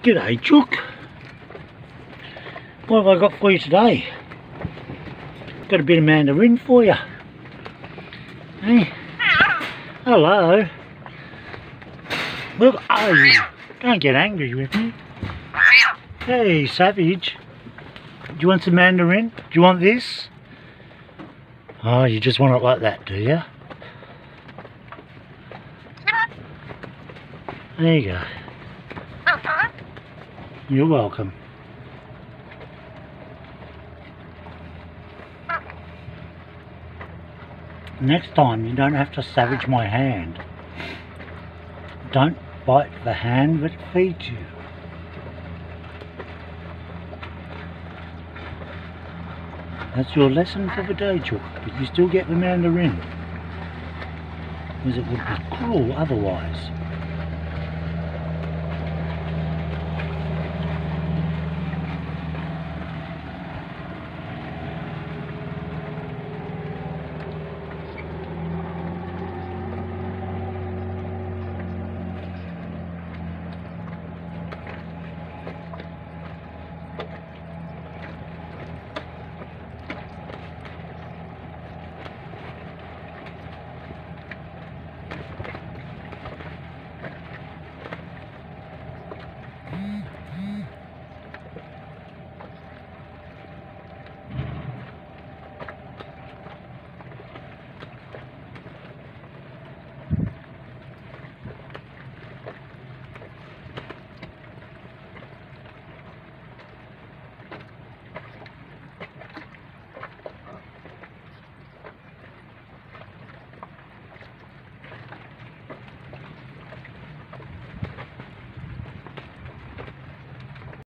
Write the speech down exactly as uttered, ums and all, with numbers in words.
G'day, Chook. What have I got for you today? Got a bit of mandarin for you. Hey. Hello. Look, oh, you don't get angry with me. Hey, savage. Do you want some mandarin? Do you want this? Oh, you just want it like that, do you? There you go. You're welcome. Next time you don't have to savage my hand. Don't bite the hand that feeds you. That's your lesson for the day, Chook, but you still get the mandarin. Because it would be cruel otherwise.